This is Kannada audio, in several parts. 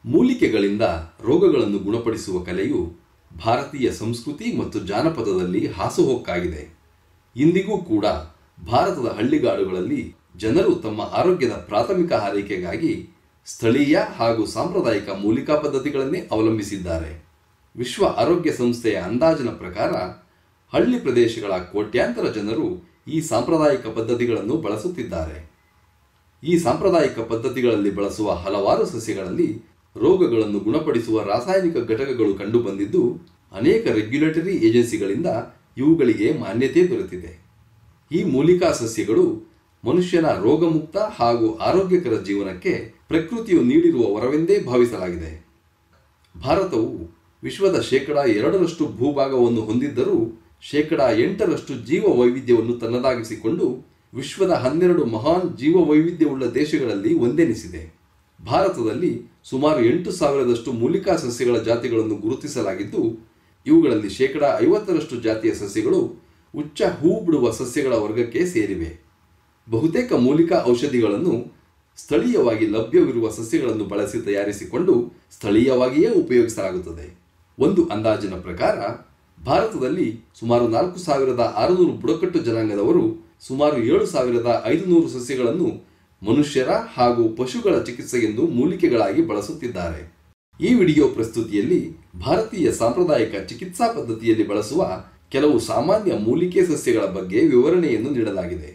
ಮೂಲಿಕೆಗಳಿಂದ ರೋಗಗಳನ್ನು ಗುಣಪಡಿಸುವ ಕಲೆಯು ಭಾರತೀಯ ಸಂಸ್ಕೃತಿ ಮತ್ತು ಜಾನಪದದಲ್ಲಿ ಹಾಸುಹೊಕ್ಕಾಗಿದೆ. ಇಂದಿಗೂ ಕೂಡ ಭಾರತದ ಹಳ್ಳಿಗಾಡುಗಳಲ್ಲಿ ಜನರು ತಮ್ಮ ಆರೋಗ್ಯದ ಪ್ರಾಥಮಿಕ ಆರೈಕೆಗಾಗಿ ಸ್ಥಳೀಯ ಹಾಗೂ ಸಾಂಪ್ರದಾಯಿಕ ಮೂಲಿಕಾ ಪದ್ಧತಿಗಳನ್ನೇ ಅವಲಂಬಿಸಿದ್ದಾರೆ. ವಿಶ್ವ ಆರೋಗ್ಯ ಸಂಸ್ಥೆಯ ಅಂದಾಜಿನ ಪ್ರಕಾರ ಹಳ್ಳಿ ಪ್ರದೇಶಗಳ ಕೋಟ್ಯಾಂತರ ಜನರು ಈ ಸಾಂಪ್ರದಾಯಿಕ ಪದ್ಧತಿಗಳನ್ನು ಬಳಸುತ್ತಿದ್ದಾರೆ. ಈ ಸಾಂಪ್ರದಾಯಿಕ ಪದ್ಧತಿಗಳಲ್ಲಿ ಬಳಸುವ ಹಲವಾರು ಸಸ್ಯಗಳಲ್ಲಿ ರೋಗಗಳನ್ನು ಗುಣಪಡಿಸುವ ರಾಸಾಯನಿಕ ಘಟಕಗಳು ಕಂಡುಬಂದಿದ್ದು, ಅನೇಕ ರೆಗ್ಯುಲೇಟರಿ ಏಜೆನ್ಸಿಗಳಿಂದ ಇವುಗಳಿಗೆ ಮಾನ್ಯತೆ ದೊರೆತಿದೆ. ಈ ಮೂಲಿಕಾ ಸಸ್ಯಗಳು ಮನುಷ್ಯನ ರೋಗಮುಕ್ತ ಹಾಗೂ ಆರೋಗ್ಯಕರ ಜೀವನಕ್ಕೆ ಪ್ರಕೃತಿಯು ನೀಡಿರುವ ವರವೆಂದೇ ಭಾವಿಸಲಾಗಿದೆ. ಭಾರತವು ವಿಶ್ವದ 2% ಭೂಭಾಗವನ್ನು ಹೊಂದಿದ್ದರೂ 8% ಜೀವ ವೈವಿಧ್ಯವನ್ನು ತನ್ನದಾಗಿಸಿಕೊಂಡು ವಿಶ್ವದ 12 ಮಹಾನ್ ಜೀವ ವೈವಿಧ್ಯವುಳ್ಳ ದೇಶಗಳಲ್ಲಿ ಒಂದೆನಿಸಿದೆ. ಭಾರತದಲ್ಲಿ ಸುಮಾರು 8,000 ಮೂಲಿಕಾ ಸಸ್ಯಗಳ ಜಾತಿಗಳನ್ನು ಗುರುತಿಸಲಾಗಿದ್ದು, ಇವುಗಳಲ್ಲಿ 50% ಜಾತಿಯ ಸಸ್ಯಗಳು ಉಚ್ಚ ಹೂ ಬಿಡುವ ಸಸ್ಯಗಳ ವರ್ಗಕ್ಕೆ ಸೇರಿವೆ. ಬಹುತೇಕ ಮೂಲಿಕಾ ಔಷಧಿಗಳನ್ನು ಸ್ಥಳೀಯವಾಗಿ ಲಭ್ಯವಿರುವ ಸಸ್ಯಗಳನ್ನು ಬಳಸಿ ತಯಾರಿಸಿಕೊಂಡು ಸ್ಥಳೀಯವಾಗಿಯೇ ಉಪಯೋಗಿಸಲಾಗುತ್ತದೆ. ಒಂದು ಅಂದಾಜಿನ ಪ್ರಕಾರ ಭಾರತದಲ್ಲಿ ಸುಮಾರು 4,600 ಬುಡಕಟ್ಟು ಜನಾಂಗದವರು ಸುಮಾರು 7,500 ಸಸ್ಯಗಳನ್ನು ಮನುಷ್ಯರ ಹಾಗೂ ಪಶುಗಳ ಚಿಕಿತ್ಸೆಗೆಂದು ಮೂಲಿಕೆಗಳಾಗಿ ಬಳಸುತ್ತಿದ್ದಾರೆ. ಈ ವಿಡಿಯೋ ಪ್ರಸ್ತುತಿಯಲ್ಲಿ ಭಾರತೀಯ ಸಾಂಪ್ರದಾಯಿಕ ಚಿಕಿತ್ಸಾ ಪದ್ಧತಿಯಲ್ಲಿ ಬಳಸುವ ಕೆಲವು ಸಾಮಾನ್ಯ ಮೂಲಿಕೆ ಸಸ್ಯಗಳ ಬಗ್ಗೆ ವಿವರಣೆಯನ್ನು ನೀಡಲಾಗಿದೆ.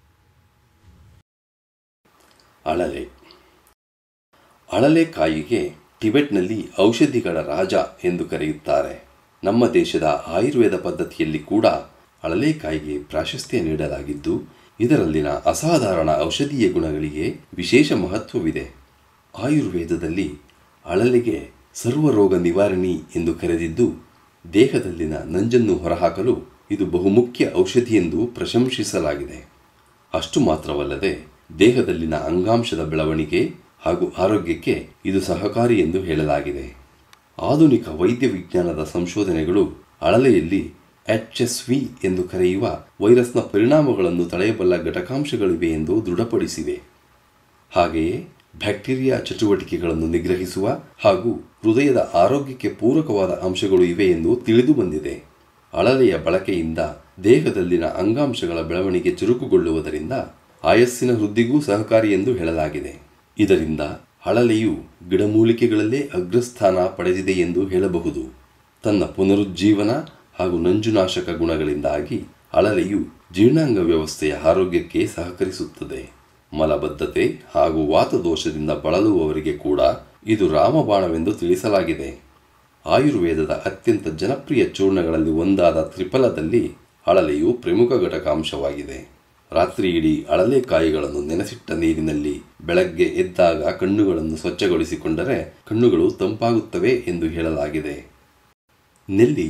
ಅಳಲೆ. ಅಳಲೆಕಾಯಿಗೆ ಟಿಬೆಟ್ನಲ್ಲಿ ಔಷಧಿಗಳ ರಾಜ ಎಂದು ಕರೆಯುತ್ತಾರೆ. ನಮ್ಮ ದೇಶದ ಆಯುರ್ವೇದ ಪದ್ಧತಿಯಲ್ಲಿ ಕೂಡ ಅಳಲೆಕಾಯಿಗೆ ಪ್ರಾಶಸ್ತ್ಯ ನೀಡಲಾಗಿದ್ದು, ಇದರಲ್ಲಿನ ಅಸಾಧಾರಣ ಔಷಧೀಯ ಗುಣಗಳಿಗೆ ವಿಶೇಷ ಮಹತ್ವವಿದೆ. ಆಯುರ್ವೇದದಲ್ಲಿ ಅಳಲೆಗೆ ಸರ್ವರೋಗ ನಿವಾರಣಿ ಎಂದು ಕರೆದಿದ್ದು, ದೇಹದಲ್ಲಿನ ನಂಜನ್ನು ಹೊರಹಾಕಲು ಇದು ಬಹುಮುಖ್ಯ ಔಷಧಿ ಎಂದು ಪ್ರಶಂಸಿಸಲಾಗಿದೆ. ಅಷ್ಟು ಮಾತ್ರವಲ್ಲದೆ ದೇಹದಲ್ಲಿನ ಅಂಗಾಂಶದ ಬೆಳವಣಿಗೆ ಹಾಗೂ ಆರೋಗ್ಯಕ್ಕೆ ಇದು ಸಹಕಾರಿ ಎಂದು ಹೇಳಲಾಗಿದೆ. ಆಧುನಿಕ ವೈದ್ಯ ವಿಜ್ಞಾನದ ಸಂಶೋಧನೆಗಳು ಅಳಲೆಯಲ್ಲಿ HSV ಎಂದು ಕರೆಯುವ ವೈರಸ್ನ ಪರಿಣಾಮಗಳನ್ನು ತಡೆಯಬಲ್ಲ ಘಟಕಾಂಶಗಳಿವೆ ಎಂದು ದೃಢಪಡಿಸಿವೆ. ಹಾಗೆಯೇ ಬ್ಯಾಕ್ಟೀರಿಯಾ ಚಟುವಟಿಕೆಗಳನ್ನು ನಿಗ್ರಹಿಸುವ ಹಾಗೂ ಹೃದಯದ ಆರೋಗ್ಯಕ್ಕೆ ಪೂರಕವಾದ ಅಂಶಗಳು ಇವೆ ಎಂದು ತಿಳಿದು ಬಂದಿದೆ. ಅಳಲೆಯ ಬಳಕೆಯಿಂದ ದೇಹದಲ್ಲಿನ ಅಂಗಾಂಶಗಳ ಬೆಳವಣಿಗೆ ಚುರುಕುಗೊಳ್ಳುವುದರಿಂದ ಆಯಸ್ಸಿನ ವೃದ್ಧಿಗೂ ಸಹಕಾರಿ ಎಂದು ಹೇಳಲಾಗಿದೆ. ಇದರಿಂದ ಅಳಲೆಯು ಗಿಡಮೂಲಿಕೆಗಳಲ್ಲೇ ಅಗ್ರಸ್ಥಾನ ಪಡೆದಿದೆ ಎಂದು ಹೇಳಬಹುದು. ತನ್ನ ಪುನರುಜ್ಜೀವನ ಹಾಗೂ ನಂಜುನಾಶಕ ಗುಣಗಳಿಂದಾಗಿ ಅಳಲೆಯು ಜೀರ್ಣಾಂಗ ವ್ಯವಸ್ಥೆಯ ಆರೋಗ್ಯಕ್ಕೆ ಸಹಕರಿಸುತ್ತದೆ. ಮಲಬದ್ಧತೆ ಹಾಗೂ ವಾತದೋಷದಿಂದ ಬಳಲುವವರಿಗೆ ಕೂಡ ಇದು ರಾಮಬಾಣವೆಂದು ತಿಳಿಸಲಾಗಿದೆ. ಆಯುರ್ವೇದದ ಅತ್ಯಂತ ಜನಪ್ರಿಯ ಚೂರ್ಣಗಳಲ್ಲಿ ಒಂದಾದ ತ್ರಿಫಲದಲ್ಲಿ ಅಳಲೆಯು ಪ್ರಮುಖ ಘಟಕಾಂಶವಾಗಿದೆ. ರಾತ್ರಿ ಇಡೀ ಅಳಲೆಕಾಯಿಗಳನ್ನು ನೆನೆಸಿಟ್ಟ ನೀರಿನಲ್ಲಿ ಬೆಳಗ್ಗೆ ಎದ್ದಾಗ ಕಣ್ಣುಗಳನ್ನು ಸ್ವಚ್ಛಗೊಳಿಸಿಕೊಂಡರೆ ಕಣ್ಣುಗಳು ತಂಪಾಗುತ್ತವೆ ಎಂದು ಹೇಳಲಾಗಿದೆ. ನೆಲ್ಲಿ.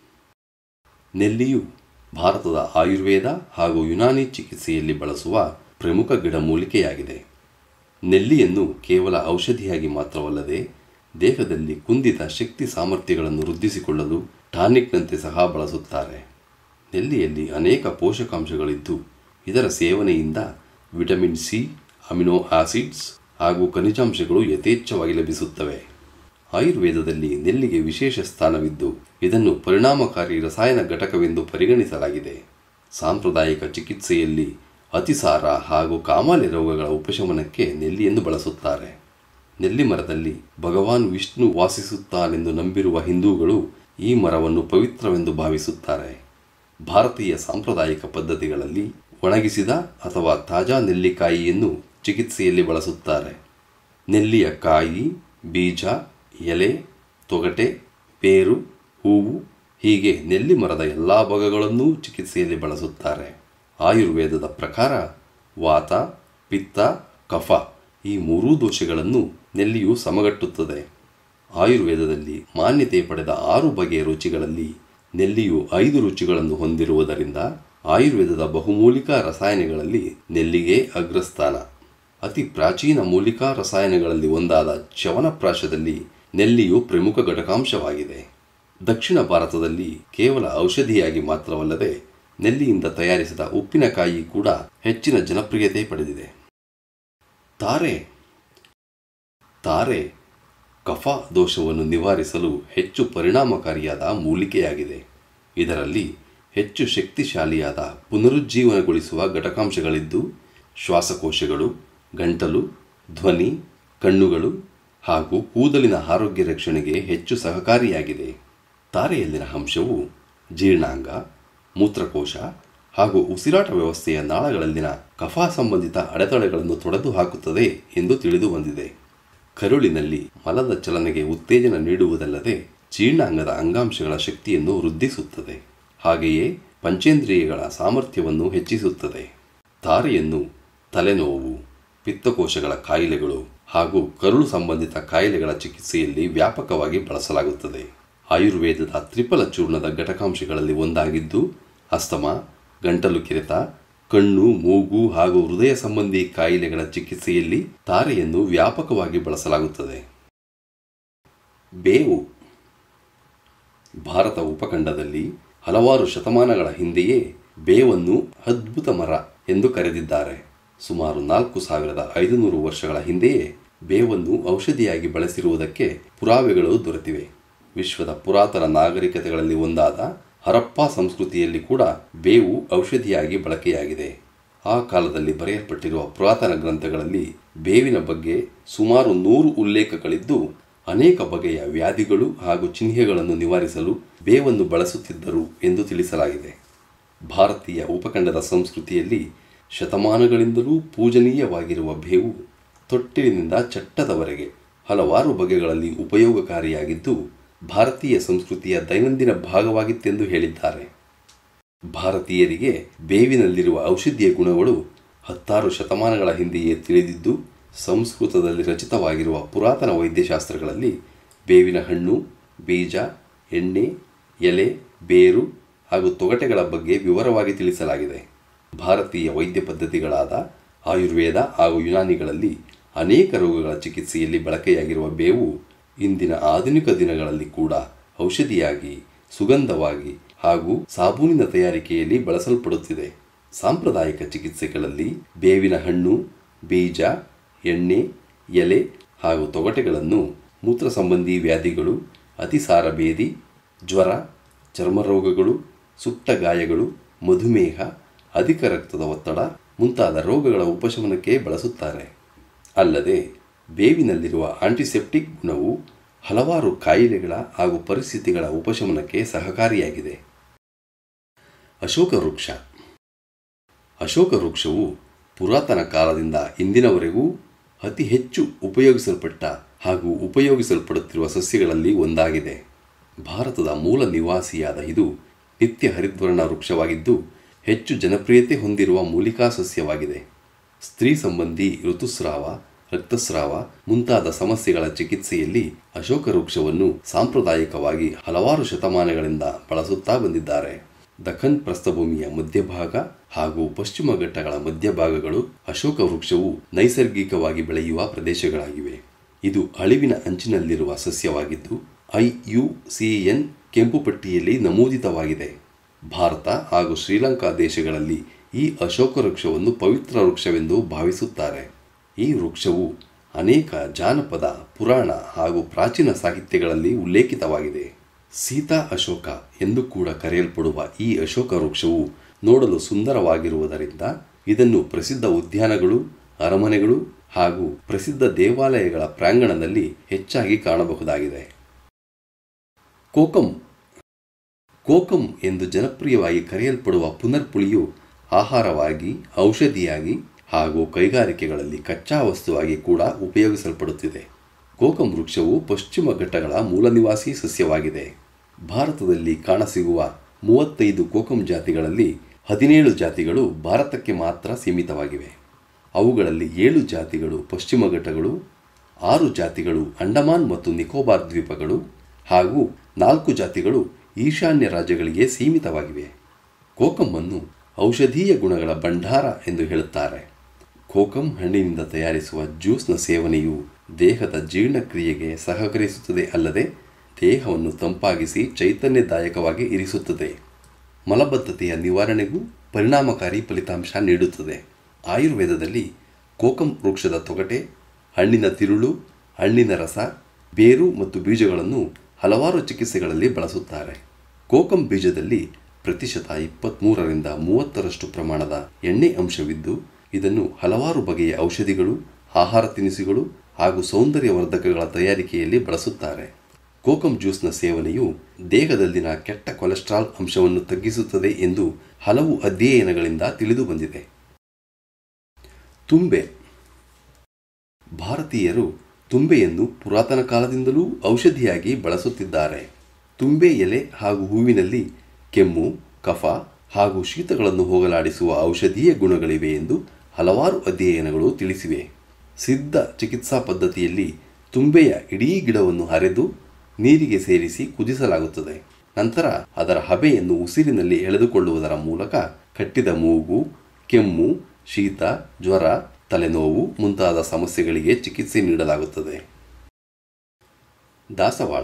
ನೆಲ್ಲಿಯು ಭಾರತದ ಆಯುರ್ವೇದ ಹಾಗೂ ಯುನಾನಿ ಚಿಕಿತ್ಸೆಯಲ್ಲಿ ಬಳಸುವ ಪ್ರಮುಖ ಗಿಡಮೂಲಿಕೆಯಾಗಿದೆ. ನೆಲ್ಲಿಯನ್ನು ಕೇವಲ ಔಷಧಿಯಾಗಿ ಮಾತ್ರವಲ್ಲದೆ ದೇಹದಲ್ಲಿ ಕುಂದಿದ ಶಕ್ತಿ ಸಾಮರ್ಥ್ಯಗಳನ್ನು ವೃದ್ಧಿಸಿಕೊಳ್ಳಲು ಟಾನಿಕ್ನಂತೆ ಸಹ ಬಳಸುತ್ತಾರೆ. ನೆಲ್ಲಿಯಲ್ಲಿ ಅನೇಕ ಪೋಷಕಾಂಶಗಳಿದ್ದು, ಇದರ ಸೇವನೆಯಿಂದ ವಿಟಮಿನ್ ಸಿ, ಅಮಿನೋ ಆಸಿಡ್ಸ್ ಹಾಗೂ ಖನಿಜಾಂಶಗಳು ಯಥೇಚ್ಛವಾಗಿ ಲಭಿಸುತ್ತವೆ. ಆಯುರ್ವೇದದಲ್ಲಿ ನೆಲ್ಲಿಗೆ ವಿಶೇಷ ಸ್ಥಾನವಿದ್ದು, ಇದನ್ನು ಪರಿಣಾಮಕಾರಿ ರಸಾಯನ ಘಟಕವೆಂದು ಪರಿಗಣಿಸಲಾಗಿದೆ. ಸಾಂಪ್ರದಾಯಿಕ ಚಿಕಿತ್ಸೆಯಲ್ಲಿ ಅತಿಸಾರ ಹಾಗೂ ಕಾಮಾಲೆ ರೋಗಗಳ ಉಪಶಮನಕ್ಕೆ ನೆಲ್ಲಿಯನ್ನು ಬಳಸುತ್ತಾರೆ. ನೆಲ್ಲಿ ಮರದಲ್ಲಿ ಭಗವಾನ್ ವಿಷ್ಣು ವಾಸಿಸುತ್ತಾನೆಂದು ನಂಬಿರುವ ಹಿಂದೂಗಳು ಈ ಮರವನ್ನು ಪವಿತ್ರವೆಂದು ಭಾವಿಸುತ್ತಾರೆ. ಭಾರತೀಯ ಸಾಂಪ್ರದಾಯಿಕ ಪದ್ಧತಿಗಳಲ್ಲಿ ಒಣಗಿಸಿದ ಅಥವಾ ತಾಜಾ ನೆಲ್ಲಿಕಾಯಿಯನ್ನು ಚಿಕಿತ್ಸೆಯಲ್ಲಿ ಬಳಸುತ್ತಾರೆ. ನೆಲ್ಲಿಯ ಕಾಯಿ, ಬೀಜ, ಎಲೆ, ತೊಗಟೆ, ಬೇರು, ಹೂವು ಹೀಗೆ ನೆಲ್ಲಿ ಮರದ ಎಲ್ಲ ಭಾಗಗಳನ್ನೂ ಚಿಕಿತ್ಸೆಯಲ್ಲಿ ಬಳಸುತ್ತಾರೆ. ಆಯುರ್ವೇದದ ಪ್ರಕಾರ ವಾತ, ಪಿತ್ತ, ಕಫ ಈ ಮೂರೂ ದೋಷಗಳನ್ನು ನೆಲ್ಲಿಯು ಸಮಗಟ್ಟುತ್ತದೆ. ಆಯುರ್ವೇದದಲ್ಲಿ ಮಾನ್ಯತೆ ಪಡೆದ 6 ಬಗೆಯ ರುಚಿಗಳಲ್ಲಿ ನೆಲ್ಲಿಯು 5 ರುಚಿಗಳನ್ನು ಹೊಂದಿರುವುದರಿಂದ ಆಯುರ್ವೇದದ ಬಹುಮೂಲಿಕಾ ರಸಾಯನಗಳಲ್ಲಿ ನೆಲ್ಲಿಗೆ ಅಗ್ರಸ್ಥಾನ. ಅತಿ ಪ್ರಾಚೀನ ಮೂಲಿಕಾ ರಸಾಯನಗಳಲ್ಲಿ ಒಂದಾದ ಚ್ಯವನಪ್ರಾಶದಲ್ಲಿ ನೆಲ್ಲಿಯು ಪ್ರಮುಖ ಘಟಕಾಂಶವಾಗಿದೆ. ದಕ್ಷಿಣ ಭಾರತದಲ್ಲಿ ಕೇವಲ ಔಷಧಿಯಾಗಿ ಮಾತ್ರವಲ್ಲದೆ ನೆಲ್ಲಿಯಿಂದ ತಯಾರಿಸಿದ ಉಪ್ಪಿನಕಾಯಿ ಕೂಡ ಹೆಚ್ಚಿನ ಜನಪ್ರಿಯತೆ ಪಡೆದಿದೆ. ತಾರೆ. ತಾರೆ ಕಫ ದೋಷವನ್ನು ನಿವಾರಿಸಲು ಹೆಚ್ಚು ಪರಿಣಾಮಕಾರಿಯಾದ ಮೂಲಿಕೆಯಾಗಿದೆ. ಇದರಲ್ಲಿ ಹೆಚ್ಚು ಶಕ್ತಿಶಾಲಿಯಾದ ಪುನರುಜ್ಜೀವನಗೊಳಿಸುವ ಘಟಕಾಂಶಗಳಿದ್ದು ಶ್ವಾಸಕೋಶಗಳು, ಗಂಟಲು, ಧ್ವನಿ, ಕಣ್ಣುಗಳು ಹಾಗೂ ಕೂದಲಿನ ಆರೋಗ್ಯ ರಕ್ಷಣೆಗೆ ಹೆಚ್ಚು ಸಹಕಾರಿಯಾಗಿದೆ. ತಾರೆಯಲ್ಲಿನ ಅಂಶವು ಜೀರ್ಣಾಂಗ, ಮೂತ್ರಕೋಶ ಹಾಗೂ ಉಸಿರಾಟ ವ್ಯವಸ್ಥೆಯ ನಾಳಗಳಲ್ಲಿನ ಕಫ ಸಂಬಂಧಿತ ಅಡೆತಡೆಗಳನ್ನು ತೊಡೆದು ಹಾಕುತ್ತದೆ ಎಂದು ತಿಳಿದು ಬಂದಿದೆ. ಕರುಳಿನಲ್ಲಿ ಮಲದ ಚಲನೆಗೆ ಉತ್ತೇಜನ ನೀಡುವುದಲ್ಲದೆ ಜೀರ್ಣಾಂಗದ ಅಂಗಾಂಶಗಳ ಶಕ್ತಿಯನ್ನು ವೃದ್ಧಿಸುತ್ತದೆ. ಹಾಗೆಯೇ ಪಂಚೇಂದ್ರಿಯಗಳ ಸಾಮರ್ಥ್ಯವನ್ನು ಹೆಚ್ಚಿಸುತ್ತದೆ. ತಾರೆಯನ್ನು ತಲೆನೋವು, ಪಿತ್ತಕೋಶಗಳ ಕಾಯಿಲೆಗಳು ಹಾಗೂ ಕರುಳು ಸಂಬಂಧಿತ ಕಾಯಿಲೆಗಳ ಚಿಕಿತ್ಸೆಯಲ್ಲಿ ವ್ಯಾಪಕವಾಗಿ ಬಳಸಲಾಗುತ್ತದೆ. ಆಯುರ್ವೇದದ ತ್ರಿಫಲ ಚೂರ್ಣದ ಘಟಕಾಂಶಗಳಲ್ಲಿ ಒಂದಾಗಿದ್ದು ಅಸ್ತಮಾ, ಗಂಟಲು ಕೆರೆತ, ಕಣ್ಣು, ಮೂಗು ಹಾಗೂ ಹೃದಯ ಸಂಬಂಧಿ ಕಾಯಿಲೆಗಳ ಚಿಕಿತ್ಸೆಯಲ್ಲಿ ತಾರೆಯನ್ನು ವ್ಯಾಪಕವಾಗಿ ಬಳಸಲಾಗುತ್ತದೆ. ಬೇವು ಭಾರತ ಉಪಖಂಡದಲ್ಲಿ ಹಲವಾರು ಶತಮಾನಗಳ ಹಿಂದೆಯೇ ಬೇವನ್ನು ಅದ್ಭುತ ಮರ ಎಂದು ಕರೆದಿದ್ದಾರೆ. ಸುಮಾರು 4500 ವರ್ಷಗಳ ಹಿಂದೆಯೇ ಬೇವನ್ನು ಔಷಧಿಯಾಗಿ ಬಳಸಿರುವುದಕ್ಕೆ ಪುರಾವೆಗಳು ದೊರೆತಿವೆ. ವಿಶ್ವದ ಪುರಾತನ ನಾಗರಿಕತೆಗಳಲ್ಲಿ ಒಂದಾದ ಹರಪ್ಪ ಸಂಸ್ಕೃತಿಯಲ್ಲಿ ಕೂಡ ಬೇವು ಔಷಧಿಯಾಗಿ ಬಳಕೆಯಾಗಿದೆ. ಆ ಕಾಲದಲ್ಲಿ ಬರೆಯಲ್ಪಟ್ಟಿರುವ ಪುರಾತನ ಗ್ರಂಥಗಳಲ್ಲಿ ಬೇವಿನ ಬಗ್ಗೆ ಸುಮಾರು 100 ಉಲ್ಲೇಖಗಳಿದ್ದು ಅನೇಕ ಬಗೆಯ ವ್ಯಾಧಿಗಳು ಹಾಗೂ ಚಿಹ್ನೆಗಳನ್ನು ನಿವಾರಿಸಲು ಬೇವನ್ನು ಬಳಸುತ್ತಿದ್ದರು ಎಂದು ತಿಳಿಸಲಾಗಿದೆ. ಭಾರತೀಯ ಉಪಖಂಡದ ಸಂಸ್ಕೃತಿಯಲ್ಲಿ ಶತಮಾನಗಳಿಂದಲೂ ಪೂಜನೀಯವಾಗಿರುವ ಬೇವು ತೊಟ್ಟಿಲಿನಿಂದ ಚಟ್ಟದವರೆಗೆ ಹಲವಾರು ಬಗೆಗಳಲ್ಲಿ ಉಪಯೋಗಕಾರಿಯಾಗಿದ್ದು ಭಾರತೀಯ ಸಂಸ್ಕೃತಿಯ ದೈನಂದಿನ ಭಾಗವಾಗಿತ್ತೆಂದು ಹೇಳಿದ್ದಾರೆ. ಭಾರತೀಯರಿಗೆ ಬೇವಿನಲ್ಲಿರುವ ಔಷಧೀಯ ಗುಣಗಳು 10 ಶತಮಾನಗಳ ಹಿಂದೆಯೇ ತಿಳಿದಿದ್ದು ಸಂಸ್ಕೃತದಲ್ಲಿ ರಚಿತವಾಗಿರುವ ಪುರಾತನ ವೈದ್ಯಶಾಸ್ತ್ರಗಳಲ್ಲಿ ಬೇವಿನ ಹಣ್ಣು, ಬೀಜ, ಎಣ್ಣೆ, ಎಲೆ, ಬೇರು ಹಾಗೂ ತೊಗಟೆಗಳ ಬಗ್ಗೆ ವಿವರವಾಗಿ ತಿಳಿಸಲಾಗಿದೆ. ಭಾರತೀಯ ವೈದ್ಯ ಪದ್ಧತಿಗಳಾದ ಆಯುರ್ವೇದ ಹಾಗೂ ಯುನಾನಿಗಳಲ್ಲಿ ಅನೇಕ ರೋಗಗಳ ಚಿಕಿತ್ಸೆಯಲ್ಲಿ ಬಳಕೆಯಾಗಿರುವ ಬೇವು ಇಂದಿನ ಆಧುನಿಕ ದಿನಗಳಲ್ಲಿ ಕೂಡ ಔಷಧಿಯಾಗಿ, ಸುಗಂಧವಾಗಿ ಹಾಗೂ ಸಾಬೂನಿನ ತಯಾರಿಕೆಯಲ್ಲಿ ಬಳಸಲ್ಪಡುತ್ತಿದೆ. ಸಾಂಪ್ರದಾಯಿಕ ಚಿಕಿತ್ಸೆಗಳಲ್ಲಿ ಬೇವಿನ ಹಣ್ಣು, ಬೀಜ, ಎಣ್ಣೆ, ಎಲೆ ಹಾಗೂ ತೊಗಟೆಗಳನ್ನು ಮೂತ್ರ ಸಂಬಂಧಿ ವ್ಯಾಧಿಗಳು, ಅತಿಸಾರ ಭೇದಿ, ಜ್ವರ, ಚರ್ಮರೋಗಗಳು, ಸುಟ್ಟ ಗಾಯಗಳು, ಮಧುಮೇಹ, ಅಧಿಕ ರಕ್ತದ ಒತ್ತಡ ಮುಂತಾದ ರೋಗಗಳ ಉಪಶಮನಕ್ಕೆ ಬಳಸುತ್ತಾರೆ. ಅಲ್ಲದೆ ಬೇವಿನಲ್ಲಿರುವ ಆಂಟಿಸೆಪ್ಟಿಕ್ ಗುಣವು ಹಲವಾರು ಕಾಯಿಲೆಗಳ ಹಾಗೂ ಪರಿಸ್ಥಿತಿಗಳ ಉಪಶಮನಕ್ಕೆ ಸಹಕಾರಿಯಾಗಿದೆ. ಅಶೋಕ ವೃಕ್ಷ. ಅಶೋಕ ವೃಕ್ಷವು ಪುರಾತನ ಕಾಲದಿಂದ ಇಂದಿನವರೆಗೂ ಅತಿ ಹೆಚ್ಚು ಉಪಯೋಗಿಸಲ್ಪಟ್ಟ ಹಾಗೂ ಉಪಯೋಗಿಸಲ್ಪಡುತ್ತಿರುವ ಸಸ್ಯಗಳಲ್ಲಿ ಒಂದಾಗಿದೆ. ಭಾರತದ ಮೂಲ ನಿವಾಸಿಯಾದ ಇದು ನಿತ್ಯ ಹರಿದ್ವರ್ಣ ವೃಕ್ಷವಾಗಿದ್ದು ಹೆಚ್ಚು ಜನಪ್ರಿಯತೆ ಹೊಂದಿರುವ ಮೂಲಿಕಾ ಸಸ್ಯವಾಗಿದೆ. ಸ್ತ್ರೀ ಸಂಬಂಧಿ ಋತುಸ್ರಾವ, ರಕ್ತಸ್ರಾವ ಮುಂತಾದ ಸಮಸ್ಯೆಗಳ ಚಿಕಿತ್ಸೆಯಲ್ಲಿ ಅಶೋಕ ವೃಕ್ಷವನ್ನು ಸಾಂಪ್ರದಾಯಿಕವಾಗಿ ಹಲವಾರು ಶತಮಾನಗಳಿಂದ ಬಳಸುತ್ತಾ ಬಂದಿದ್ದಾರೆ. ದಖನ್ ಪ್ರಸ್ಥಭೂಮಿಯ ಮಧ್ಯಭಾಗ ಹಾಗೂ ಪಶ್ಚಿಮ ಘಟ್ಟಗಳ ಮಧ್ಯಭಾಗಗಳು ಅಶೋಕ ವೃಕ್ಷವು ನೈಸರ್ಗಿಕವಾಗಿ ಬೆಳೆಯುವ ಪ್ರದೇಶಗಳಾಗಿವೆ. ಇದು ಅಳಿವಿನ ಅಂಚಿನಲ್ಲಿರುವ ಸಸ್ಯವಾಗಿದ್ದು IUCN ಕೆಂಪು ಪಟ್ಟಿಯಲ್ಲಿ ನಮೂದಿತವಾಗಿದೆ. ಭಾರತ ಹಾಗೂ ಶ್ರೀಲಂಕಾ ದೇಶಗಳಲ್ಲಿ ಈ ಅಶೋಕ ವೃಕ್ಷವನ್ನು ಪವಿತ್ರ ವೃಕ್ಷವೆಂದು ಭಾವಿಸುತ್ತಾರೆ. ಈ ವೃಕ್ಷವು ಅನೇಕ ಜಾನಪದ, ಪುರಾಣ ಹಾಗೂ ಪ್ರಾಚೀನ ಸಾಹಿತ್ಯಗಳಲ್ಲಿ ಉಲ್ಲೇಖಿತವಾಗಿದೆ. ಸೀತಾ ಅಶೋಕ ಎಂದು ಕೂಡ ಕರೆಯಲ್ಪಡುವ ಈ ಅಶೋಕ ವೃಕ್ಷವು ನೋಡಲು ಸುಂದರವಾಗಿರುವುದರಿಂದ ಇದನ್ನು ಪ್ರಸಿದ್ಧ ಉದ್ಯಾನಗಳು, ಅರಮನೆಗಳು ಹಾಗೂ ಪ್ರಸಿದ್ಧ ದೇವಾಲಯಗಳ ಪ್ರಾಂಗಣದಲ್ಲಿ ಹೆಚ್ಚಾಗಿ ಕಾಣಬಹುದಾಗಿದೆ. ಕೋಕಂ ಎಂದು ಜನಪ್ರಿಯವಾಗಿ ಕರೆಯಲ್ಪಡುವ ಪುನರ್ಪುಳಿಯು ಆಹಾರವಾಗಿ, ಔಷಧಿಯಾಗಿ ಹಾಗೂ ಕೈಗಾರಿಕೆಗಳಲ್ಲಿ ಕಚ್ಚಾ ವಸ್ತುವಾಗಿ ಕೂಡ ಉಪಯೋಗಿಸಲ್ಪಡುತ್ತಿದೆ. ಕೋಕಂ ವೃಕ್ಷವು ಪಶ್ಚಿಮ ಘಟ್ಟಗಳ ಮೂಲನಿವಾಸಿ ಸಸ್ಯವಾಗಿದೆ. ಭಾರತದಲ್ಲಿ ಕಾಣಸಿಗುವ 35 ಕೋಕಂ ಜಾತಿಗಳಲ್ಲಿ 17 ಜಾತಿಗಳು ಭಾರತಕ್ಕೆ ಮಾತ್ರ ಸೀಮಿತವಾಗಿವೆ. ಅವುಗಳಲ್ಲಿ 7 ಜಾತಿಗಳು ಪಶ್ಚಿಮ ಘಟ್ಟಗಳು, 6 ಜಾತಿಗಳು ಅಂಡಮಾನ್ ಮತ್ತು ನಿಕೋಬಾರ್ ದ್ವೀಪಗಳು ಹಾಗೂ 4 ಜಾತಿಗಳು ಈಶಾನ್ಯ ರಾಜ್ಯಗಳಿಗೆ ಸೀಮಿತವಾಗಿವೆ. ಕೋಕಂ ಅನ್ನು ಔಷಧೀಯ ಗುಣಗಳ ಭಂಡಾರ ಎಂದು ಹೇಳುತ್ತಾರೆ. ಕೋಕಂ ಹಣ್ಣಿನಿಂದ ತಯಾರಿಸುವ ಜ್ಯೂಸ್ನ ಸೇವನೆಯು ದೇಹದ ಜೀರ್ಣಕ್ರಿಯೆಗೆ ಸಹಕರಿಸುತ್ತದೆ ಅಲ್ಲದೆ ದೇಹವನ್ನು ತಂಪಾಗಿಸಿ ಚೈತನ್ಯದಾಯಕವಾಗಿ ಇರಿಸುತ್ತದೆ. ಮಲಬದ್ಧತೆಯ ನಿವಾರಣೆಗೂ ಪರಿಣಾಮಕಾರಿ ಫಲಿತಾಂಶ ನೀಡುತ್ತದೆ. ಆಯುರ್ವೇದದಲ್ಲಿ ಕೋಕಂ ವೃಕ್ಷದ ತೊಗಟೆ, ಹಣ್ಣಿನ ತಿರುಳು, ಹಣ್ಣಿನ ರಸ, ಬೇರು ಮತ್ತು ಬೀಜಗಳನ್ನು ಹಲವಾರು ಚಿಕಿತ್ಸೆಗಳಲ್ಲಿ ಬಳಸುತ್ತಾರೆ. ಕೋಕಂ ಬೀಜದಲ್ಲಿ ಪ್ರತಿಶತ 23ರಿಂದ 30ರಷ್ಟು ಪ್ರಮಾಣದ ಎಣ್ಣೆ ಅಂಶವಿದ್ದು, ಇದನ್ನು ಹಲವಾರು ಬಗೆಯ ಔಷಧಿಗಳು, ಆಹಾರ ತಿನಿಸುಗಳು ಹಾಗೂ ಸೌಂದರ್ಯವರ್ಧಕಗಳ ತಯಾರಿಕೆಯಲ್ಲಿ ಬಳಸುತ್ತಾರೆ. ಕೋಕಂ ಜ್ಯೂಸ್ನ ಸೇವನೆಯು ದೇಹದಲ್ಲಿನ ಕೆಟ್ಟ ಕೊಲೆಸ್ಟ್ರಾಲ್ ಅಂಶವನ್ನು ತಗ್ಗಿಸುತ್ತದೆ ಎಂದು ಹಲವು ಅಧ್ಯಯನಗಳಿಂದ ತಿಳಿದು ಬಂದಿದೆ. ತುಂಬೆ. ಭಾರತೀಯರು ತುಂಬೆಯನ್ನು ಪುರಾತನ ಕಾಲದಿಂದಲೂ ಔಷಧಿಯಾಗಿ ಬಳಸುತ್ತಿದ್ದಾರೆ. ತುಂಬೆ ಎಲೆ ಹಾಗೂ ಹೂವಿನಲ್ಲಿ ಕೆಮ್ಮು, ಕಫ ಹಾಗೂ ಶೀತಗಳನ್ನು ಹೋಗಲಾಡಿಸುವ ಔಷಧೀಯ ಗುಣಗಳಿವೆ ಎಂದು ಹಲವಾರು ಅಧ್ಯಯನಗಳು ತಿಳಿಸಿವೆ. ಸಿದ್ಧ ಚಿಕಿತ್ಸಾ ಪದ್ಧತಿಯಲ್ಲಿ ತುಂಬೆಯ ಇಡೀ ಗಿಡವನ್ನು ಅರೆದು ನೀರಿಗೆ ಸೇರಿಸಿ ಕುದಿಸಲಾಗುತ್ತದೆ. ನಂತರ ಅದರ ಹಬೆಯನ್ನು ಉಸಿರಿನಲ್ಲಿ ಎಳೆದುಕೊಳ್ಳುವುದರ ಮೂಲಕ ಕಟ್ಟಿದ ಮೂಗು, ಕೆಮ್ಮು, ಶೀತ, ಜ್ವರ, ತಲೆನೋವು ಮುಂತಾದ ಸಮಸ್ಯೆಗಳಿಗೆ ಚಿಕಿತ್ಸೆ ನೀಡಲಾಗುತ್ತದೆ. ದಾಸವಾಳ.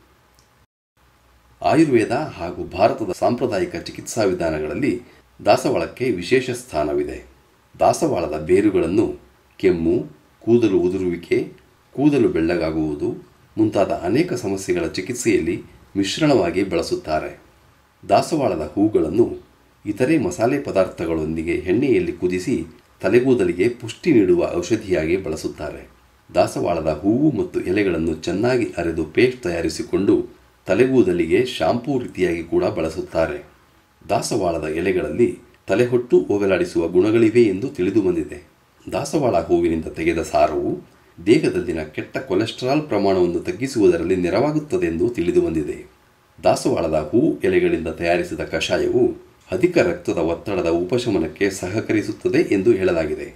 ಆಯುರ್ವೇದ ಹಾಗೂ ಭಾರತದ ಸಾಂಪ್ರದಾಯಿಕ ಚಿಕಿತ್ಸಾ ವಿಧಾನಗಳಲ್ಲಿ ದಾಸವಾಳಕ್ಕೆ ವಿಶೇಷ ಸ್ಥಾನವಿದೆ. ದಾಸವಾಳದ ಬೇರುಗಳನ್ನು ಕೆಮ್ಮು, ಕೂದಲು ಉದುರುವಿಕೆ, ಕೂದಲು ಬೆಳ್ಳಗಾಗುವುದು ಮುಂತಾದ ಅನೇಕ ಸಮಸ್ಯೆಗಳ ಚಿಕಿತ್ಸೆಯಲ್ಲಿ ಮಿಶ್ರಣವಾಗಿ ಬಳಸುತ್ತಾರೆ. ದಾಸವಾಳದ ಹೂಗಳನ್ನು ಇತರೆ ಮಸಾಲೆ ಪದಾರ್ಥಗಳೊಂದಿಗೆ ಎಣ್ಣೆಯಲ್ಲಿ ಕುದಿಸಿ ತಲೆಗೂದಲಿಗೆ ಪುಷ್ಟಿ ನೀಡುವ ಔಷಧಿಯಾಗಿ ಬಳಸುತ್ತಾರೆ. ದಾಸವಾಳದ ಹೂವು ಮತ್ತು ಎಲೆಗಳನ್ನು ಚೆನ್ನಾಗಿ ಅರೆದು ಪೇಸ್ಟ್ ತಯಾರಿಸಿಕೊಂಡು ತಲೆಗೂದಲಿಗೆ ಶಾಂಪೂ ರೀತಿಯಾಗಿ ಕೂಡ ಬಳಸುತ್ತಾರೆ. ದಾಸವಾಳದ ಎಲೆಗಳಲ್ಲಿ ತಲೆಹೊಟ್ಟು ಹೋಗಲಾಡಿಸುವ ಗುಣಗಳಿವೆ ಎಂದು ತಿಳಿದು ಬಂದಿದೆ. ದಾಸವಾಳ ಹೂವಿನಿಂದ ತೆಗೆದ ಸಾರವು ದೇಹದಲ್ಲಿನ ಕೆಟ್ಟ ಕೊಲೆಸ್ಟ್ರಾಲ್ ಪ್ರಮಾಣವನ್ನು ತಗ್ಗಿಸುವುದರಲ್ಲಿ ನೆರವಾಗುತ್ತದೆಂದು ತಿಳಿದು ಬಂದಿದೆ. ದಾಸವಾಳದ ಹೂ ಎಲೆಗಳಿಂದ ತಯಾರಿಸಿದ ಕಷಾಯವು ಅಧಿಕ ರಕ್ತದ ಒತ್ತಡದ ಉಪಶಮನಕ್ಕೆ ಸಹಕರಿಸುತ್ತದೆ ಎಂದು ಹೇಳಲಾಗಿದೆ.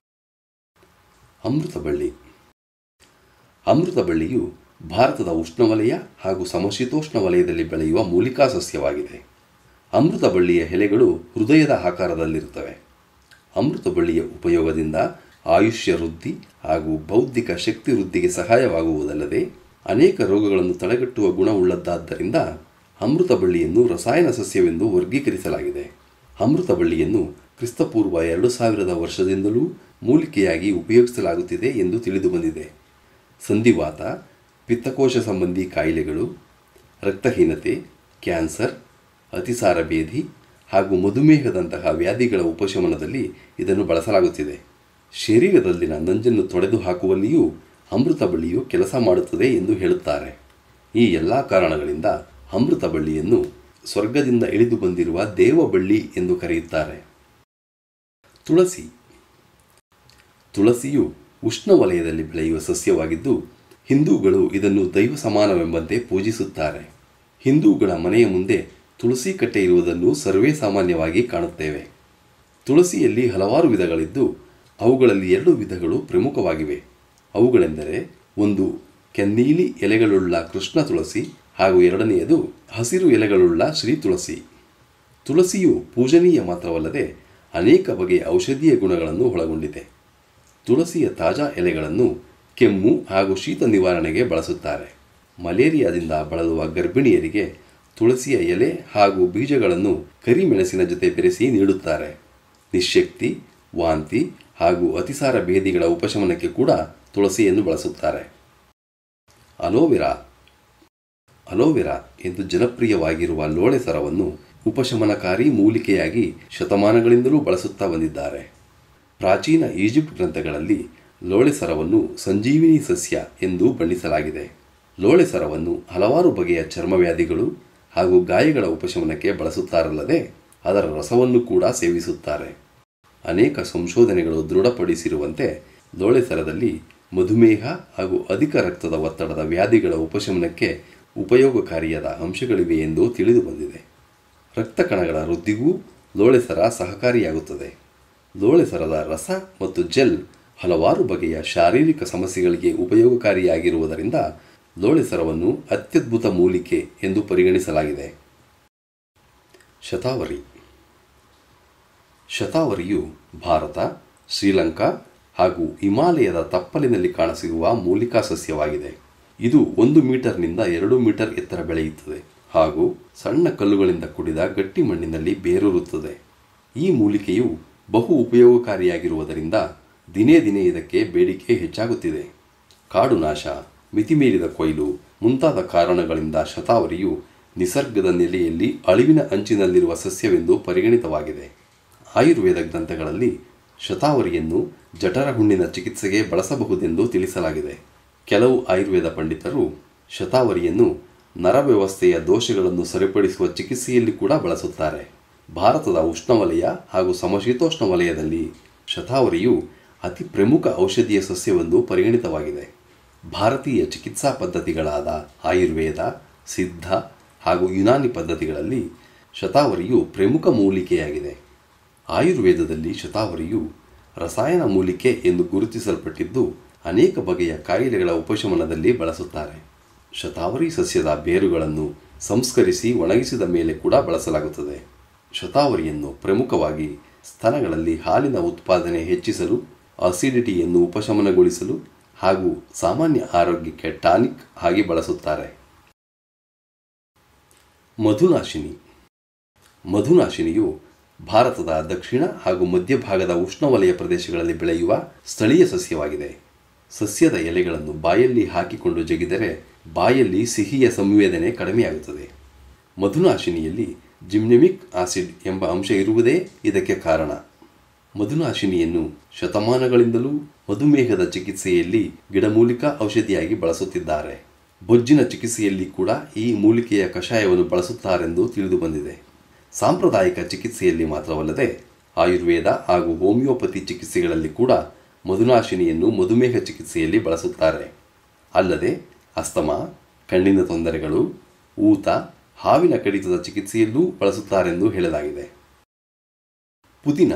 ಅಮೃತಬಳ್ಳಿ. ಅಮೃತಬಳ್ಳಿಯು ಭಾರತದ ಉಷ್ಣವಲಯ ಹಾಗೂ ಸಮಶೀತೋಷ್ಣ ವಲಯದಲ್ಲಿ ಬೆಳೆಯುವ ಮೂಲಿಕಾ ಸಸ್ಯವಾಗಿದೆ. ಅಮೃತಬಳ್ಳಿಯ ಎಲೆಗಳು ಹೃದಯದ ಆಕಾರದಲ್ಲಿರುತ್ತವೆ. ಅಮೃತಬಳ್ಳಿಯ ಉಪಯೋಗದಿಂದ ಆಯುಷ್ಯ ವೃದ್ಧಿ ಹಾಗೂ ಬೌದ್ಧಿಕ ಶಕ್ತಿ ವೃದ್ಧಿಗೆ ಸಹಾಯವಾಗುವುದಲ್ಲದೆ ಅನೇಕ ರೋಗಗಳನ್ನು ತಡೆಗಟ್ಟುವ ಗುಣವುಳ್ಳದ್ದಾದ್ದರಿಂದ ಅಮೃತಬಳ್ಳಿಯನ್ನು ರಸಾಯನ ಸಸ್ಯವೆಂದು ವರ್ಗೀಕರಿಸಲಾಗಿದೆ. ಅಮೃತಬಳ್ಳಿಯನ್ನು ಕ್ರಿಸ್ತಪೂರ್ವ 2000 ವರ್ಷದಿಂದಲೂ ಮೂಲಿಕೆಯಾಗಿ ಉಪಯೋಗಿಸಲಾಗುತ್ತಿದೆ ಎಂದು ತಿಳಿದು ಬಂದಿದೆ. ಸಂಧಿವಾತ, ಪಿತ್ತಕೋಶ ಸಂಬಂಧಿ ಕಾಯಿಲೆಗಳು, ರಕ್ತಹೀನತೆ, ಕ್ಯಾನ್ಸರ್, ಅತಿಸಾರ ಭೇದಿ ಹಾಗೂ ಮಧುಮೇಹದಂತಹ ವ್ಯಾಧಿಗಳ ಉಪಶಮನದಲ್ಲಿ ಇದನ್ನು ಬಳಸಲಾಗುತ್ತಿದೆ. ಶರೀರದಲ್ಲಿನ ನಂಜನ್ನು ತೊಡೆದು ಹಾಕುವಲ್ಲಿಯೂ ಅಮೃತಬಳ್ಳಿಯು ಕೆಲಸ ಮಾಡುತ್ತದೆ ಎಂದು ಹೇಳುತ್ತಾರೆ. ಈ ಎಲ್ಲ ಕಾರಣಗಳಿಂದ ಅಮೃತಬಳ್ಳಿಯನ್ನು ಸ್ವರ್ಗದಿಂದ ಇಳಿದು ಬಂದಿರುವ ದೇವಬಳ್ಳಿ ಎಂದು ಕರೆಯುತ್ತಾರೆ. ತುಳಸಿ. ತುಳಸಿಯು ಉಷ್ಣವಲಯದಲ್ಲಿ ಬೆಳೆಯುವ ಸಸ್ಯವಾಗಿದ್ದು, ಹಿಂದೂಗಳು ಇದನ್ನು ದೈವ ಸಮಾನವೆಂಬಂತೆ ಪೂಜಿಸುತ್ತಾರೆ. ಹಿಂದೂಗಳ ಮನೆಯ ಮುಂದೆ ತುಳಸಿ ಕಟ್ಟೆ ಇರುವುದನ್ನು ಸರ್ವೇ ಸಾಮಾನ್ಯವಾಗಿ ಕಾಣುತ್ತೇವೆ. ತುಳಸಿಯಲ್ಲಿ ಹಲವಾರು ವಿಧಗಳಿದ್ದು, ಅವುಗಳಲ್ಲಿ 2 ವಿಧಗಳು ಪ್ರಮುಖವಾಗಿವೆ. ಅವುಗಳೆಂದರೆ, ಒಂದು ಕೆನ್ನೀಲಿ ಎಲೆಗಳುಳ್ಳ ಕೃಷ್ಣ ತುಳಸಿ ಹಾಗೂ ಎರಡನೆಯದು ಹಸಿರು ಎಲೆಗಳುಳ್ಳ ಶ್ರೀ ತುಳಸಿ. ತುಳಸಿಯು ಪೂಜನೀಯ ಮಾತ್ರವಲ್ಲದೆ ಅನೇಕ ಬಗೆಯ ಔಷಧೀಯ ಗುಣಗಳನ್ನು ಒಳಗೊಂಡಿದೆ. ತುಳಸಿಯ ತಾಜಾ ಎಲೆಗಳನ್ನು ಕೆಮ್ಮು ಹಾಗೂ ಶೀತ ನಿವಾರಣೆಗೆ ಬಳಸುತ್ತಾರೆ. ಮಲೇರಿಯಾದಿಂದ ಬಳಲುವ ಗರ್ಭಿಣಿಯರಿಗೆ ತುಳಸಿಯ ಎಲೆ ಹಾಗೂ ಬೀಜಗಳನ್ನು ಕರಿಮೆಣಸಿನ ಜೊತೆ ಬೆರೆಸಿ ನೀಡುತ್ತಾರೆ. ನಿಶ್ಶಕ್ತಿ, ವಾಂತಿ ಹಾಗೂ ಅತಿಸಾರ ಭೇದಿಗಳ ಉಪಶಮನಕ್ಕೆ ಕೂಡ ತುಳಸಿಯನ್ನು ಬಳಸುತ್ತಾರೆ. ಅಲೋವೆರಾ. ಅಲೋವೆರಾ ಎಂದು ಜನಪ್ರಿಯವಾಗಿರುವ ಲೋಳೆ ಸರವನ್ನು ಉಪಶಮನಕಾರಿ ಮೂಲಿಕೆಯಾಗಿ ಶತಮಾನಗಳಿಂದಲೂ ಬಳಸುತ್ತಾ ಬಂದಿದ್ದಾರೆ. ಪ್ರಾಚೀನ ಈಜಿಪ್ಟ್ ಗ್ರಂಥಗಳಲ್ಲಿ ಲೋಳೆ ಸರವನ್ನು ಸಂಜೀವಿನಿ ಸಸ್ಯ ಎಂದು ಬಣ್ಣಿಸಲಾಗಿದೆ. ಲೋಳೆ ಸರವನ್ನು ಹಲವಾರು ಬಗೆಯ ಚರ್ಮವ್ಯಾಧಿಗಳು ಹಾಗೂ ಗಾಯಗಳ ಉಪಶಮನಕ್ಕೆ ಬಳಸುತ್ತಾರಲ್ಲದೆ ಅದರ ರಸವನ್ನು ಕೂಡ ಸೇವಿಸುತ್ತಾರೆ. ಅನೇಕ ಸಂಶೋಧನೆಗಳು ದೃಢಪಡಿಸಿರುವಂತೆ ಲೋಳೆ ಸರದಲ್ಲಿ ಮಧುಮೇಹ ಹಾಗೂ ಅಧಿಕ ರಕ್ತದ ಒತ್ತಡದ ವ್ಯಾಧಿಗಳ ಉಪಶಮನಕ್ಕೆ ಉಪಯೋಗಕಾರಿಯಾದ ಅಂಶಗಳಿವೆ ಎಂದು ತಿಳಿದು ಬಂದಿದೆ. ರಕ್ತ ಕಣಗಳ ವೃದ್ಧಿಗೂ ಲೋಳೆ ಸರ ಸಹಕಾರಿಯಾಗುತ್ತದೆ. ಲೋಳೆ ಸರದ ರಸ ಮತ್ತು ಜೆಲ್ ಹಲವಾರು ಬಗೆಯ ಶಾರೀರಿಕ ಸಮಸ್ಯೆಗಳಿಗೆ ಉಪಯೋಗಕಾರಿಯಾಗಿರುವುದರಿಂದ ಲೋಳೆ ಸರವನ್ನು ಅತ್ಯದ್ಭುತ ಮೂಲಿಕೆ ಎಂದು ಪರಿಗಣಿಸಲಾಗಿದೆ. ಶತಾವರಿ. ಶತಾವರಿಯು ಭಾರತ, ಶ್ರೀಲಂಕಾ ಹಾಗೂ ಹಿಮಾಲಯದ ತಪ್ಪಲಿನಲ್ಲಿ ಕಾಣಸಿಗುವ ಮೂಲಿಕಾ ಸಸ್ಯವಾಗಿದೆ. ಇದು 1 ಮೀಟರ್ನಿಂದ 2 ಮೀಟರ್ ಎತ್ತರ ಬೆಳೆಯುತ್ತದೆ ಹಾಗೂ ಸಣ್ಣ ಕಲ್ಲುಗಳಿಂದ ಕೂಡಿದ ಗಟ್ಟಿ ಮಣ್ಣಿನಲ್ಲಿ ಬೇರೂರುತ್ತದೆ. ಈ ಮೂಲಿಕೆಯು ಬಹು ಉಪಯೋಗಕಾರಿಯಾಗಿರುವುದರಿಂದ ದಿನೇ ದಿನೇ ಇದಕ್ಕೆ ಬೇಡಿಕೆ ಹೆಚ್ಚಾಗುತ್ತಿದೆ. ಕಾಡು ನಾಶ, ಮಿತಿಮೀರಿದ ಕೊಯ್ಲು ಮುಂತಾದ ಕಾರಣಗಳಿಂದ ಶತಾವರಿಯು ನಿಸರ್ಗದ ನೆಲೆಯಲ್ಲಿ ಅಳಿವಿನ ಅಂಚಿನಲ್ಲಿರುವ ಸಸ್ಯವೆಂದು ಪರಿಗಣಿತವಾಗಿದೆ. ಆಯುರ್ವೇದ ಗ್ರಂಥಗಳಲ್ಲಿ ಶತಾವರಿಯನ್ನು ಜಠರ ಹುಣ್ಣಿನ ಚಿಕಿತ್ಸೆಗೆ ಬಳಸಬಹುದೆಂದು ತಿಳಿಸಲಾಗಿದೆ. ಕೆಲವು ಆಯುರ್ವೇದ ಪಂಡಿತರು ಶತಾವರಿಯನ್ನು ನರವ್ಯವಸ್ಥೆಯ ದೋಷಗಳನ್ನು ಸರಿಪಡಿಸುವ ಚಿಕಿತ್ಸೆಯಲ್ಲಿ ಕೂಡ ಬಳಸುತ್ತಾರೆ. ಭಾರತದ ಉಷ್ಣವಲಯ ಹಾಗೂ ಸಮಶೀತೋಷ್ಣ ವಲಯದಲ್ಲಿ ಶತಾವರಿಯು ಅತಿ ಪ್ರಮುಖ ಔಷಧೀಯ ಸಸ್ಯವೆಂದು ಪರಿಗಣಿತವಾಗಿದೆ. ಭಾರತೀಯ ಚಿಕಿತ್ಸಾ ಪದ್ಧತಿಗಳಾದ ಆಯುರ್ವೇದ, ಸಿದ್ಧ ಹಾಗೂ ಯುನಾನಿ ಪದ್ಧತಿಗಳಲ್ಲಿ ಶತಾವರಿಯು ಪ್ರಮುಖ ಮೂಲಿಕೆಯಾಗಿದೆ. ಆಯುರ್ವೇದದಲ್ಲಿ ಶತಾವರಿಯು ರಸಾಯನ ಮೂಲಿಕೆ ಎಂದು ಗುರುತಿಸಲ್ಪಟ್ಟಿದ್ದು ಅನೇಕ ಬಗೆಯ ಕಾಯಿಲೆಗಳ ಉಪಶಮನದಲ್ಲಿ ಬಳಸುತ್ತಾರೆ. ಶತಾವರಿ ಸಸ್ಯದ ಬೇರುಗಳನ್ನು ಸಂಸ್ಕರಿಸಿ ಒಣಗಿಸಿದ ಮೇಲೆ ಕೂಡ ಬಳಸಲಾಗುತ್ತದೆ. ಶತಾವರಿಯನ್ನು ಪ್ರಮುಖವಾಗಿ ಸ್ತನಗಳಲ್ಲಿ ಹಾಲಿನ ಉತ್ಪಾದನೆ ಹೆಚ್ಚಿಸಲು, ಅಸಿಡಿಟಿಯನ್ನು ಉಪಶಮನಗೊಳಿಸಲು ಹಾಗೂ ಸಾಮಾನ್ಯ ಆರೋಗ್ಯಕ್ಕೆ ಟಾನಿಕ್ ಆಗಿ ಬಳಸುತ್ತಾರೆ. ಮಧುನಾಶಿನಿ. ಮಧುನಾಶಿನಿಯು ಭಾರತದ ದಕ್ಷಿಣ ಹಾಗೂ ಮಧ್ಯಭಾಗದ ಉಷ್ಣವಲಯ ಪ್ರದೇಶಗಳಲ್ಲಿ ಬೆಳೆಯುವ ಸ್ಥಳೀಯ ಸಸ್ಯವಾಗಿದೆ. ಸಸ್ಯದ ಎಲೆಗಳನ್ನು ಬಾಯಲ್ಲಿ ಹಾಕಿಕೊಂಡು ಜಗಿದರೆ ಬಾಯಲ್ಲಿ ಸಿಹಿಯ ಸಂವೇದನೆ ಕಡಿಮೆಯಾಗುತ್ತದೆ. ಮಧುನಾಶಿನಿಯಲ್ಲಿ ಜಿಮ್ನೆಮಿಕ್ ಆಸಿಡ್ ಎಂಬ ಅಂಶ ಇರುವುದೇ ಇದಕ್ಕೆ ಕಾರಣ. ಮಧುನಾಶಿನಿಯನ್ನು ಶತಮಾನಗಳಿಂದಲೂ ಮಧುಮೇಹದ ಚಿಕಿತ್ಸೆಯಲ್ಲಿ ಗಿಡಮೂಲಿಕಾ ಔಷಧಿಯಾಗಿ ಬಳಸುತ್ತಿದ್ದಾರೆ. ಬೊಜ್ಜಿನ ಚಿಕಿತ್ಸೆಯಲ್ಲಿ ಕೂಡ ಈ ಮೂಲಿಕೆಯ ಕಷಾಯವನ್ನು ಬಳಸುತ್ತಾರೆಂದು ತಿಳಿದುಬಂದಿದೆ. ಸಾಂಪ್ರದಾಯಿಕ ಚಿಕಿತ್ಸೆಯಲ್ಲಿ ಮಾತ್ರವಲ್ಲದೆ ಆಯುರ್ವೇದ ಹಾಗೂ ಹೋಮಿಯೋಪತಿ ಚಿಕಿತ್ಸೆಗಳಲ್ಲಿ ಕೂಡ ಮಧುನಾಶಿನಿಯನ್ನು ಮಧುಮೇಹ ಚಿಕಿತ್ಸೆಯಲ್ಲಿ ಬಳಸುತ್ತಾರೆ. ಅಲ್ಲದೆ ಅಸ್ತಮಾ, ಕಣ್ಣಿನ ತೊಂದರೆಗಳು, ಊತ, ಹಾವಿನ ಕಡಿತದ ಚಿಕಿತ್ಸೆಯಲ್ಲೂ ಬಳಸುತ್ತಾರೆಂದು ಹೇಳಲಾಗಿದೆ. ಪುದೀನ.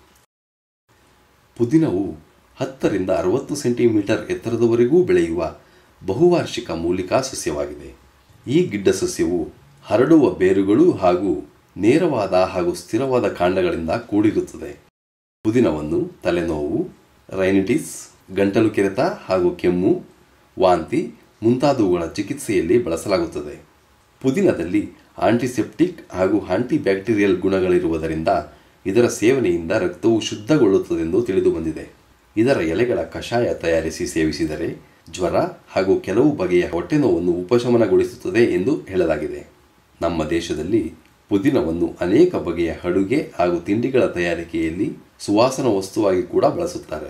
ಪುದೀನವು 10 ರಿಂದ 60 ಸೆಂಟಿಮೀಟರ್ ಎತ್ತರದವರೆಗೂ ಬೆಳೆಯುವ ಬಹುವಾರ್ಷಿಕ ಮೂಲಿಕಾ ಸಸ್ಯವಾಗಿದೆ. ಈ ಗಿಡ್ಡ ಸಸ್ಯವು ಹರಡುವ ಬೇರುಗಳು ಹಾಗೂ ನೇರವಾದ ಹಾಗೂ ಸ್ಥಿರವಾದ ಕಾಂಡಗಳಿಂದ ಕೂಡಿರುತ್ತದೆ. ಪುದೀನವನ್ನು ತಲೆನೋವು, ರೈನಿಟಿಸ್, ಗಂಟಲು ಕೆರೆತ ಹಾಗೂ ಕೆಮ್ಮು, ವಾಂತಿ ಮುಂತಾದವುಗಳ ಚಿಕಿತ್ಸೆಯಲ್ಲಿ ಬಳಸಲಾಗುತ್ತದೆ. ಪುದೀನದಲ್ಲಿ ಆಂಟಿಸೆಪ್ಟಿಕ್ ಹಾಗೂ ಆಂಟಿಬ್ಯಾಕ್ಟೀರಿಯಲ್ ಗುಣಗಳಿರುವುದರಿಂದ ಇದರ ಸೇವನೆಯಿಂದ ರಕ್ತವು ಶುದ್ಧಗೊಳ್ಳುತ್ತದೆಂದು ತಿಳಿದುಬಂದಿದೆ. ಇದರ ಎಲೆಗಳ ಕಷಾಯ ತಯಾರಿಸಿ ಸೇವಿಸಿದರೆ ಜ್ವರ ಹಾಗೂ ಕೆಲವು ಬಗೆಯ ಹೊಟ್ಟೆನೋವನ್ನು ಉಪಶಮನಗೊಳಿಸುತ್ತದೆ ಎಂದು ಹೇಳಲಾಗಿದೆ. ನಮ್ಮ ದೇಶದಲ್ಲಿ ಪುದೀನವನ್ನು ಅನೇಕ ಬಗೆಯ ಅಡುಗೆ ಹಾಗೂ ತಿಂಡಿಗಳ ತಯಾರಿಕೆಯಲ್ಲಿ ಸುವಾಸನ ವಸ್ತುವಾಗಿ ಕೂಡ ಬಳಸುತ್ತಾರೆ.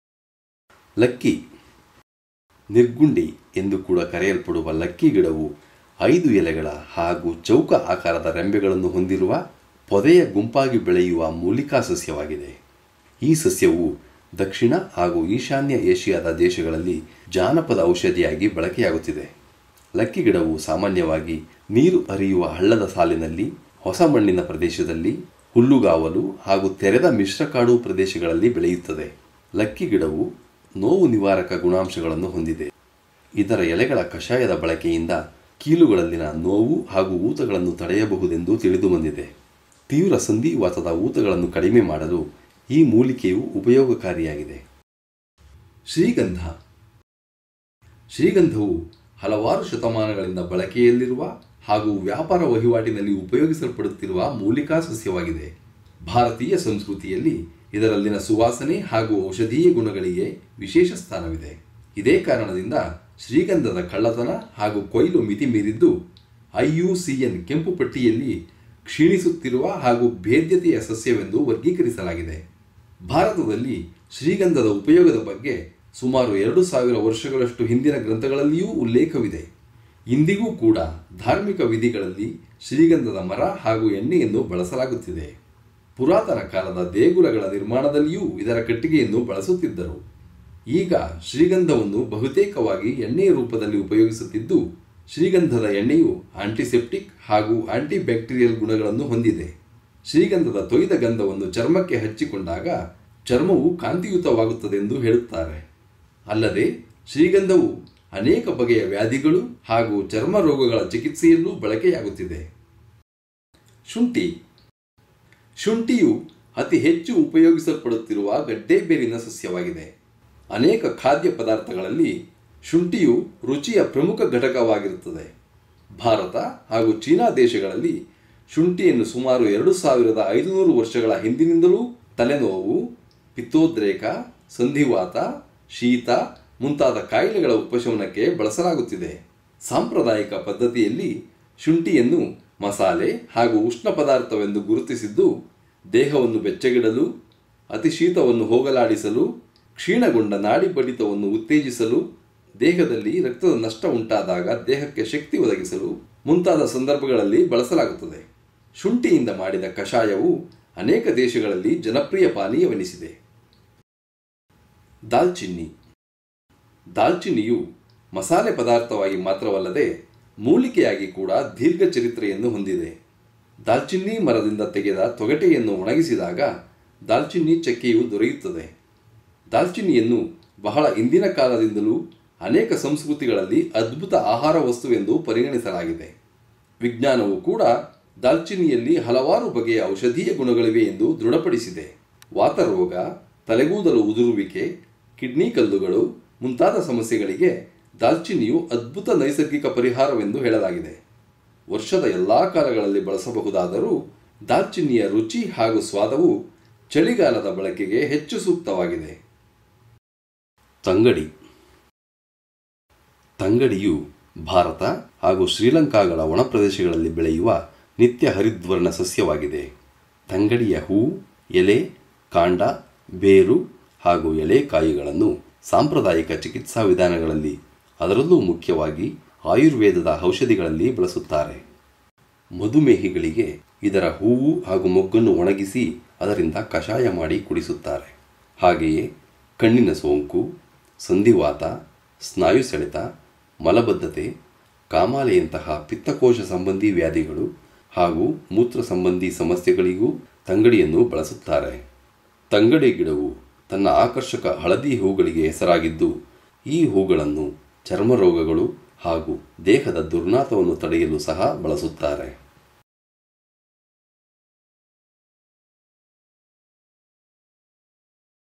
ಲಕ್ಕಿ. ನಿರ್ಗುಂಡಿ ಎಂದು ಕೂಡ ಕರೆಯಲ್ಪಡುವ ಲಕ್ಕಿ ಗಿಡವು 5 ಎಲೆಗಳ ಹಾಗೂ ಚೌಕ ಆಕಾರದ ರೆಂಬೆಗಳನ್ನು ಹೊಂದಿರುವ ಪೊದೆಯ ಗುಂಪಾಗಿ ಬೆಳೆಯುವ ಮೂಲಿಕಾ ಸಸ್ಯವಾಗಿದೆ. ಈ ಸಸ್ಯವು ದಕ್ಷಿಣ ಹಾಗೂ ಈಶಾನ್ಯ ಏಷ್ಯಾದ ದೇಶಗಳಲ್ಲಿ ಜಾನಪದ ಔಷಧಿಯಾಗಿ ಬಳಕೆಯಾಗುತ್ತಿದೆ. ಲಕ್ಕಿ ಗಿಡವು ಸಾಮಾನ್ಯವಾಗಿ ನೀರು ಹರಿಯುವ ಹಳ್ಳದ ಸಾಲಿನಲ್ಲಿ, ಹೊಸ ಮಣ್ಣಿನ ಪ್ರದೇಶದಲ್ಲಿ, ಹುಲ್ಲುಗಾವಲು ಹಾಗೂ ತೆರೆದ ಮಿಶ್ರಕಾಡು ಪ್ರದೇಶಗಳಲ್ಲಿ ಬೆಳೆಯುತ್ತದೆ. ಲಕ್ಕಿ ಗಿಡವು ನೋವು ನಿವಾರಕ ಗುಣಾಂಶಗಳನ್ನು ಹೊಂದಿದೆ. ಇದರ ಎಲೆಗಳ ಕಷಾಯದ ಬಳಕೆಯಿಂದ ಕೀಲುಗಳಲ್ಲಿನ ನೋವು ಹಾಗೂ ಊತಗಳನ್ನು ತಡೆಯಬಹುದೆಂದು ತಿಳಿದುಬಂದಿದೆ. ತೀವ್ರ ಸಂಧಿವಾತದ ಊತಗಳನ್ನು ಕಡಿಮೆ ಮಾಡಲು ಈ ಮೂಲಿಕೆಯು ಉಪಯೋಗಕಾರಿಯಾಗಿದೆ. ಶ್ರೀಗಂಧ. ಶ್ರೀಗಂಧವು ಹಲವಾರು ಶತಮಾನಗಳಿಂದ ಬಳಕೆಯಲ್ಲಿರುವ ಹಾಗೂ ವ್ಯಾಪಾರ ವಹಿವಾಟಿನಲ್ಲಿ ಉಪಯೋಗಿಸಲ್ಪಡುತ್ತಿರುವ ಮೂಲಿಕಾ ಸಸ್ಯವಾಗಿದೆ. ಭಾರತೀಯ ಸಂಸ್ಕೃತಿಯಲ್ಲಿ ಇದರಲ್ಲಿನ ಸುವಾಸನೆ ಹಾಗೂ ಔಷಧೀಯ ಗುಣಗಳಿಗೆ ವಿಶೇಷ ಸ್ಥಾನವಿದೆ. ಇದೇ ಕಾರಣದಿಂದ ಶ್ರೀಗಂಧದ ಕಳ್ಳತನ ಹಾಗೂ ಕೊಯ್ಲು ಮಿತಿ ಮೀರಿದ್ದು IUCN ಕೆಂಪು ಪಟ್ಟಿಯಲ್ಲಿ ಕ್ಷೀಣಿಸುತ್ತಿರುವ ಹಾಗೂ ಭೇದ್ಯತೆಯ ಸಸ್ಯವೆಂದು ವರ್ಗೀಕರಿಸಲಾಗಿದೆ. ಭಾರತದಲ್ಲಿ ಶ್ರೀಗಂಧದ ಉಪಯೋಗದ ಬಗ್ಗೆ ಸುಮಾರು 2000 ವರ್ಷಗಳಷ್ಟು ಹಿಂದಿನ ಗ್ರಂಥಗಳಲ್ಲಿಯೂ ಉಲ್ಲೇಖವಿದೆ. ಇಂದಿಗೂ ಕೂಡ ಧಾರ್ಮಿಕ ವಿಧಿಗಳಲ್ಲಿ ಶ್ರೀಗಂಧದ ಮರ ಹಾಗೂ ಎಣ್ಣೆಯನ್ನು ಬಳಸಲಾಗುತ್ತಿದೆ. ಪುರಾತನ ಕಾಲದ ದೇಗುಲಗಳ ನಿರ್ಮಾಣದಲ್ಲಿಯೂ ಇದರ ಕಟ್ಟಿಗೆಯನ್ನು ಬಳಸುತ್ತಿದ್ದರು. ಈಗ ಶ್ರೀಗಂಧವನ್ನು ಬಹುತೇಕವಾಗಿ ಎಣ್ಣೆಯ ರೂಪದಲ್ಲಿ ಉಪಯೋಗಿಸುತ್ತಿದ್ದು, ಶ್ರೀಗಂಧದ ಎಣ್ಣೆಯು ಆಂಟಿಸೆಪ್ಟಿಕ್ ಹಾಗೂ ಆಂಟಿಬ್ಯಾಕ್ಟೀರಿಯಲ್ ಗುಣಗಳನ್ನು ಹೊಂದಿದೆ. ಶ್ರೀಗಂಧದ ತೊಯ್ದ ಗಂಧವನ್ನು ಚರ್ಮಕ್ಕೆ ಹಚ್ಚಿಕೊಂಡಾಗ ಚರ್ಮವು ಕಾಂತಿಯುತವಾಗುತ್ತದೆಂದು ಹೇಳುತ್ತಾರೆ. ಅಲ್ಲದೆ ಶ್ರೀಗಂಧವು ಅನೇಕ ಬಗೆಯ ವ್ಯಾಧಿಗಳು ಹಾಗೂ ಚರ್ಮ ರೋಗಗಳ ಚಿಕಿತ್ಸೆಯಲ್ಲೂ ಬಳಕೆಯಾಗುತ್ತಿದೆ. ಶುಂಠಿ. ಶುಂಠಿಯು ಅತಿ ಹೆಚ್ಚು ಉಪಯೋಗಿಸಲ್ಪಡುತ್ತಿರುವ ಗಡ್ಡೆಬೇರಿನ ಸಸ್ಯವಾಗಿದೆ. ಅನೇಕ ಖಾದ್ಯ ಪದಾರ್ಥಗಳಲ್ಲಿ ಶುಂಠಿಯು ರುಚಿಯ ಪ್ರಮುಖ ಘಟಕವಾಗಿರುತ್ತದೆ. ಭಾರತ ಹಾಗೂ ಚೀನಾ ದೇಶಗಳಲ್ಲಿ ಶುಂಠಿಯನ್ನು ಸುಮಾರು 2500 ವರ್ಷಗಳ ಹಿಂದಿನಿಂದಲೂ ತಲೆನೋವು, ಪಿತ್ತೋದ್ರೇಕ, ಸಂಧಿವಾತ, ಶೀತ ಮುಂತಾದ ಕಾಯಿಲೆಗಳ ಉಪಶಮನಕ್ಕೆ ಬಳಸಲಾಗುತ್ತಿದೆ. ಸಾಂಪ್ರದಾಯಿಕ ಪದ್ಧತಿಯಲ್ಲಿ ಶುಂಠಿಯನ್ನು ಮಸಾಲೆ ಹಾಗೂ ಉಷ್ಣ ಪದಾರ್ಥವೆಂದು ಗುರುತಿಸಿದ್ದು ದೇಹವನ್ನು ಬೆಚ್ಚಗಿಡಲು, ಅತಿಶೀತವನ್ನು ಹೋಗಲಾಡಿಸಲು, ಕ್ಷೀಣಗೊಂಡ ನಾಡಿ ಬಡಿತವನ್ನು ಉತ್ತೇಜಿಸಲು, ದೇಹದಲ್ಲಿ ರಕ್ತದ ನಷ್ಟ ಉಂಟಾದಾಗ ದೇಹಕ್ಕೆ ಶಕ್ತಿ ಒದಗಿಸಲು ಮುಂತಾದ ಸಂದರ್ಭಗಳಲ್ಲಿ ಬಳಸಲಾಗುತ್ತದೆ. ಶುಂಠಿಯಿಂದ ಮಾಡಿದ ಕಷಾಯವು ಅನೇಕ ದೇಶಗಳಲ್ಲಿ ಜನಪ್ರಿಯ ಪಾನೀಯವೆನಿಸಿದೆ. ದಾಲ್ಚಿನ್ನಿ. ದಾಲ್ಚಿನ್ನಿಯು ಮಸಾಲೆ ಪದಾರ್ಥವಾಗಿ ಮಾತ್ರವಲ್ಲದೆ ಮೂಲಿಕೆಯಾಗಿ ಕೂಡ ದೀರ್ಘ ಚರಿತ್ರೆಯನ್ನು ಹೊಂದಿದೆ. ದಾಲ್ಚಿನ್ನಿ ಮರದಿಂದ ತೆಗೆದ ತೊಗಟೆಯನ್ನು ಒಣಗಿಸಿದಾಗ ದಾಲ್ಚಿನ್ನಿ ಚಕ್ಕೆಯು ದೊರೆಯುತ್ತದೆ. ದಾಲ್ಚಿನ್ನಿಯನ್ನು ಬಹಳ ಹಿಂದಿನ ಕಾಲದಿಂದಲೂ ಅನೇಕ ಸಂಸ್ಕೃತಿಗಳಲ್ಲಿ ಅದ್ಭುತ ಆಹಾರ ವಸ್ತುವೆಂದು ಪರಿಗಣಿಸಲಾಗಿದೆ. ವಿಜ್ಞಾನವು ಕೂಡ ದಾಲ್ಚಿನ್ನಿಯಲ್ಲಿ ಹಲವಾರು ಬಗೆಯ ಔಷಧೀಯ ಗುಣಗಳಿವೆ ಎಂದು ದೃಢಪಡಿಸಿದೆ. ವಾತರೋಗ, ತಲೆಗೂದಲು ಉದುರುವಿಕೆ, ಕಿಡ್ನಿ ಕಲ್ಲುಗಳು ಮುಂತಾದ ಸಮಸ್ಯೆಗಳಿಗೆ ದಾಲ್ಚಿನ್ನಿಯು ಅದ್ಭುತ ನೈಸರ್ಗಿಕ ಪರಿಹಾರವೆಂದು ಹೇಳಲಾಗಿದೆ. ವರ್ಷದ ಎಲ್ಲ ಕಾಲಗಳಲ್ಲಿ ಬಳಸಬಹುದಾದರೂ ದಾಲ್ಚಿನ್ನಿಯ ರುಚಿ ಹಾಗೂ ಸ್ವಾದವು ಚಳಿಗಾಲದ ಬಳಕೆಗೆ ಹೆಚ್ಚು ಸೂಕ್ತವಾಗಿದೆ. ತಂಗಡಿ. ತಂಗಡಿಯು ಭಾರತ ಹಾಗೂ ಶ್ರೀಲಂಕಾಗಳ ಒಣಪ್ರದೇಶಗಳಲ್ಲಿ ಬೆಳೆಯುವ ನಿತ್ಯ ಹರಿದ್ವರ್ಣ ಸಸ್ಯವಾಗಿದೆ. ತಂಗಡಿಯ ಹೂ, ಎಲೆ, ಕಾಂಡ, ಬೇರು ಹಾಗೂ ಎಳೆಕಾಯಿಗಳನ್ನು ಸಾಂಪ್ರದಾಯಿಕ ಚಿಕಿತ್ಸಾ ವಿಧಾನಗಳಲ್ಲಿ, ಅದರಲ್ಲೂ ಮುಖ್ಯವಾಗಿ ಆಯುರ್ವೇದದ ಔಷಧಿಗಳಲ್ಲಿ ಬಳಸುತ್ತಾರೆ. ಮಧುಮೇಹಿಗಳಿಗೆ ಇದರ ಹೂವು ಹಾಗೂ ಮೊಗ್ಗನ್ನು ಒಣಗಿಸಿ ಅದರಿಂದ ಕಷಾಯ ಮಾಡಿ ಕುಡಿಸುತ್ತಾರೆ. ಹಾಗೆಯೇ ಕಣ್ಣಿನ ಸೋಂಕು, ಸಂಧಿವಾತ, ಸ್ನಾಯು ಸೆಳೆತ, ಮಲಬದ್ಧತೆ, ಕಾಮಾಲೆಯಂತಹ ಪಿತ್ತಕೋಶ ಸಂಬಂಧಿ ವ್ಯಾಧಿಗಳು ಹಾಗೂ ಮೂತ್ರ ಸಂಬಂಧಿ ಸಮಸ್ಯೆಗಳಿಗೂ ತಂಗಡಿಯನ್ನು ಬಳಸುತ್ತಾರೆ. ತಂಗಡಿ ಗಿಡವು ತನ್ನ ಆಕರ್ಷಕ ಹಳದಿ ಹೂಗಳಿಗೆ ಹೆಸರಾಗಿದ್ದು, ಈ ಹೂಗಳನ್ನು ಚರ್ಮ ರೋಗಗಳು ಹಾಗೂ ದೇಹದ ದುರ್ನಾತವನ್ನು ತಡೆಯಲು ಸಹ ಬಳಸುತ್ತಾರೆ.